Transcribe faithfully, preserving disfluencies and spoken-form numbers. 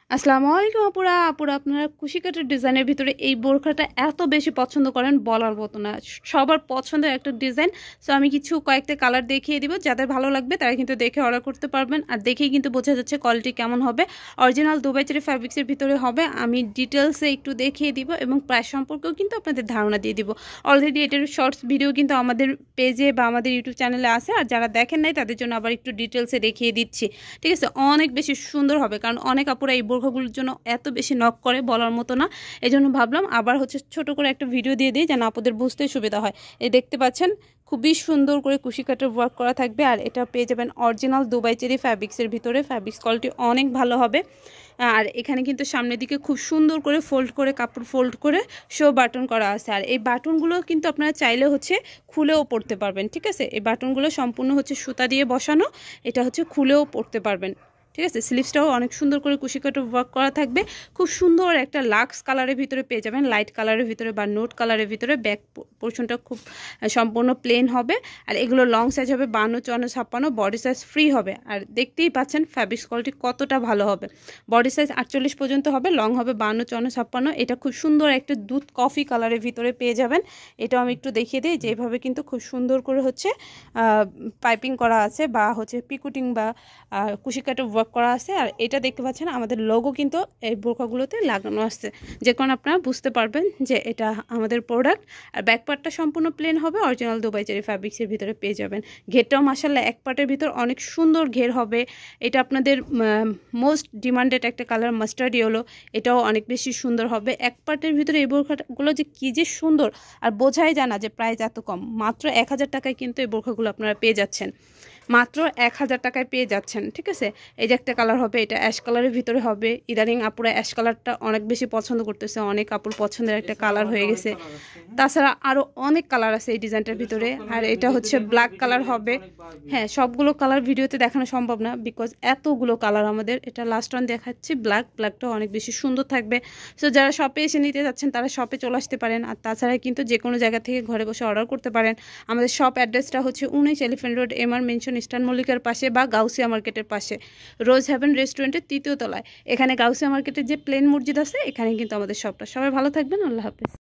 আসসালামু আলাইকুম আপুরা আপুরা আপনারা কুশি কাটার ডিজাইনের ভিতরে এই বোরখাটা এত বেশি পছন্দ করেন বলার মতো না। সবার পছন্দের একটা ডিজাইন। সো আমি কিছু কয়েকটা কালার দেখিয়ে দিব, যাদের ভালো লাগবে তারা কিন্তু দেখে অর্ডার করতে পারবেন। আর দেখেই কিন্তু বোঝা যাচ্ছে কোয়ালিটি কেমন হবে। অরিজিনাল দুবাই চেরি ফ্যাব্রিক্সের ভিতরে হবে। আমি ডিটেলসে একটু দেখিয়ে দিব এবং প্রাইস সম্পর্কেও কিন্তু আপনাদের ধারণা দিয়ে দিব। অলরেডি এটার শর্টস ভিডিও কিন্তু আমাদের পেজে বা আমাদের ইউটিউব চ্যানেলে আছে, আর যারা দেখেন নাই তাদের জন্য আবার একটু ডিটেলসে দেখিয়ে দিচ্ছি। ঠিক আছে, অনেক বেশি সুন্দর হবে, কারণ অনেক আপুরা এই বোরখাগুলোর জন্য এত বেশি নক করে বলার মতো না। এই জন্য ভাবলাম আবার হচ্ছে ছোট করে একটা ভিডিও দিয়ে দিই, যেন আপুদের বুঝতে সুবিধা হয়। এই দেখতে পাচ্ছেন খুবই সুন্দর করে কুশি কাটার ওয়ার্ক করা থাকবে, আর এটা পেয়ে যাবেন অরিজিনাল দুবাই চেরি ফ্যাব্রিক্সের ভিতরে। ফ্যাব্রিক্স কোয়ালিটি অনেক ভালো হবে। আর এখানে কিন্তু সামনের দিকে খুব সুন্দর করে ফোল্ড করে কাপড় ফোল্ড করে শো বাটন করা আছে। আর এই বাটনগুলো কিন্তু আপনারা চাইলে হচ্ছে খুলেও পরতে পারবেন। ঠিক আছে, এই বাটনগুলো সম্পূর্ণ হচ্ছে সুতা দিয়ে বসানো, এটা হচ্ছে খুলেও পরতে পারবেন। ঠিক আছে, স্লিভসটাও অনেক সুন্দর করে কুশি কাটা ওয়ার্ক করা থাকবে। খুব সুন্দর একটা লাক্স কালারের ভিতরে পেয়ে যাবেন, লাইট কালারের ভিতরে বা নোট কালারের ভিতরে। ব্যাক পোর্শনটা খুব সম্পূর্ণ প্লেন হবে। আর এগুলো লং সাইজ হবে বান্ন চুয়ান্ন ছাপ্পান্ন, বডি সাইজ ফ্রি হবে। আর দেখতেই পাচ্ছেন ফ্যাব্রিক্স কোয়ালিটি কতটা ভালো হবে। বডি সাইজ আটচল্লিশ পর্যন্ত হবে, লং হবে বান্ন চুয়ান্ন ছাপ্পান্ন। এটা খুব সুন্দর একটা দুধ কফি কালারের ভিতরে পেয়ে যাবেন। এটাও আমি একটু দেখিয়ে দিই, যেভাবে কিন্তু খুব সুন্দর করে হচ্ছে পাইপিং করা আছে বা হচ্ছে পিকুটিং বা কুশি কাটা ওয়ার্ক করা আছে। আর এটা দেখতে পাচ্ছেন আমাদের লোগো কিন্তু এই বোরখাগুলোতে লাগানো আছে, যে কারণে আপনারা বুঝতে পারবেন যে এটা আমাদের প্রোডাক্ট। আর ব্যাক পার্টটা সম্পূর্ণ প্লেন হবে, অরিজিনাল দুবাই চেরি ফ্যাব্রিক্সের ভিতরে পেয়ে যাবেন। ঘেরটাও মাশাআল্লাহ এক পার্টের ভিতর অনেক সুন্দর ঘের হবে। এটা আপনাদের মোস্ট ডিমান্ডেড একটা কালার মাস্টার্ড ইয়েলো, এটাও অনেক বেশি সুন্দর হবে। এক পার্টের ভিতরে এই বোরখাগুলো যে কী যে সুন্দর, আর বোঝাই যায় না যে প্রাইস এত কম। মাত্র এক হাজার টাকায় কিন্তু এই বোরখাগুলো আপনারা পেয়ে যাচ্ছেন, মাত্র এক হাজার টাকায় পেয়ে যাচ্ছেন। ঠিক আছে, এই যে একটা কালার হবে, এটা অ্যাশ কালারের ভিতরে হবে। ইদানিং আপুরা অ্যাশ কালারটা অনেক বেশি পছন্দ করতেছে, অনেক আপুর পছন্দের একটা কালার হয়ে গেছে। তাছাড়া আরও অনেক কালার আছে এই ডিজাইনটার ভিতরে। আর এটা হচ্ছে ব্ল্যাক কালার হবে। হ্যাঁ, সবগুলো কালার ভিডিওতে দেখানো সম্ভব না, বিকজ এতগুলো কালার আমাদের। এটা লাস্ট ওয়ান দেখাচ্ছি, ব্ল্যাক। ব্ল্যাকটাও অনেক বেশি সুন্দর থাকবে। সো যারা শপে এসে নিতে যাচ্ছেন তারা শপে চলে আসতে পারেন। আর তাছাড়া কিন্তু যে কোনো জায়গা থেকে ঘরে বসে অর্ডার করতে পারেন। আমাদের শপ অ্যাড্রেসটা হচ্ছে উনিশ elephant road, M R mansion, eastern মল্লিকার পাশে বা গাউসিয়া মার্কেটের পাশে, রোজ হেভেন রেস্টুরেন্টের তৃতীয় তলায়। এখানে গাউসিয়া মার্কেটের যে প্লেন মসজিদ আছে, এখানে কিন্তু আমাদের শপটা। সবাই ভালো থাকবেন, আল্লাহ হাফেজ।